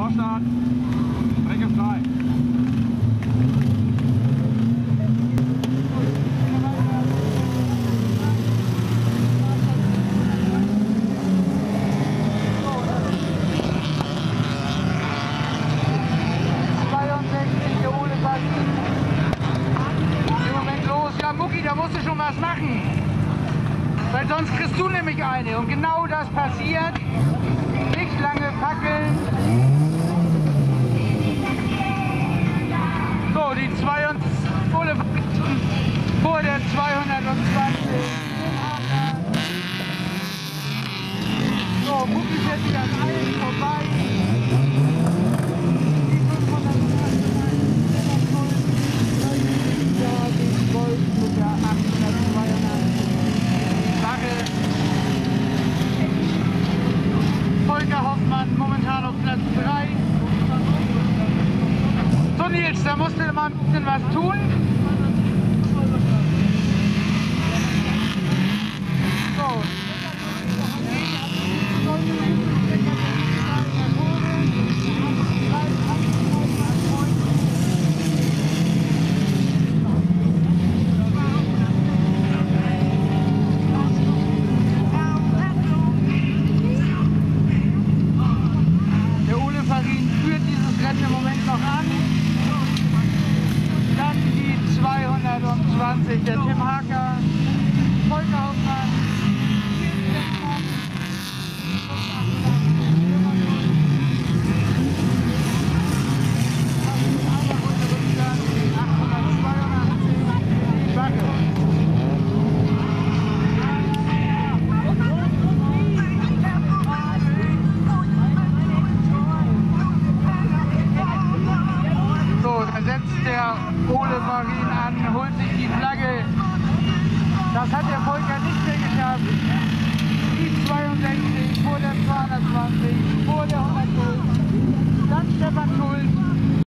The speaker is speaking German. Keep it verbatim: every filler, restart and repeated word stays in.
Vorstart. Strecke frei. zweiundsechzig, der Ole Farin. Im Moment los. Ja, Mucki, da musst du schon was machen. Weil sonst kriegst du nämlich eine. Und genau das passiert. Nicht lange fackeln. So, die zweihundert, Ole vor der zweihundertzwanzig. So, Mucki fährt wieder an allen vorbei. Die fünfhundertzwanzig, Gold mit der achthundertzweiundachtzig. Wache. Volker Hoffmann momentan auf Platz drei. So Nils, da musst du mal ein bisschen was tun. So. Im Moment noch an. Dann die zweihundertzwanzig, der Tim Hacker, Volker Hoffmann. Der Ole Farin an, holt sich die Flagge. Das hat der Volker nicht mehr geschafft. Die zweiundsechzig vor der zweihundertzwanzig, vor der hundertnull. Dann Stefan Schulz.